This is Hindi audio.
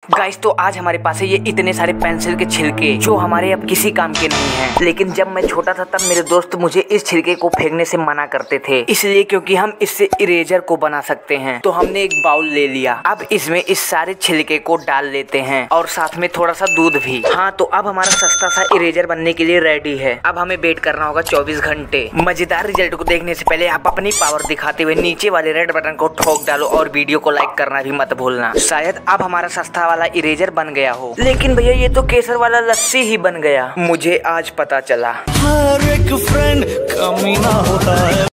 गाइस तो आज हमारे पास है ये इतने सारे पेंसिल के छिलके जो हमारे अब किसी काम के नहीं हैं। लेकिन जब मैं छोटा था तब मेरे दोस्त मुझे इस छिलके को फेंकने से मना करते थे, इसलिए क्योंकि हम इससे इरेजर को बना सकते हैं। तो हमने एक बाउल ले लिया। अब इसमें इस सारे छिलके को डाल लेते हैं और साथ में थोड़ा सा दूध भी। हाँ तो अब हमारा सस्ता सा इरेजर बनने के लिए रेडी है। अब हमें वेट करना होगा 24 घंटे। मजेदार रिजल्ट को देखने से पहले आप अपनी पावर दिखाते हुए नीचे वाले रेड बटन को ठोक डालो और वीडियो को लाइक करना भी मत भूलना। शायद अब हमारा सस्ता वाला इरेजर बन गया हो, लेकिन भैया ये तो केसर वाला लस्सी ही बन गया। मुझे आज पता चला। हर एक फ्रेंड कमीना होता है।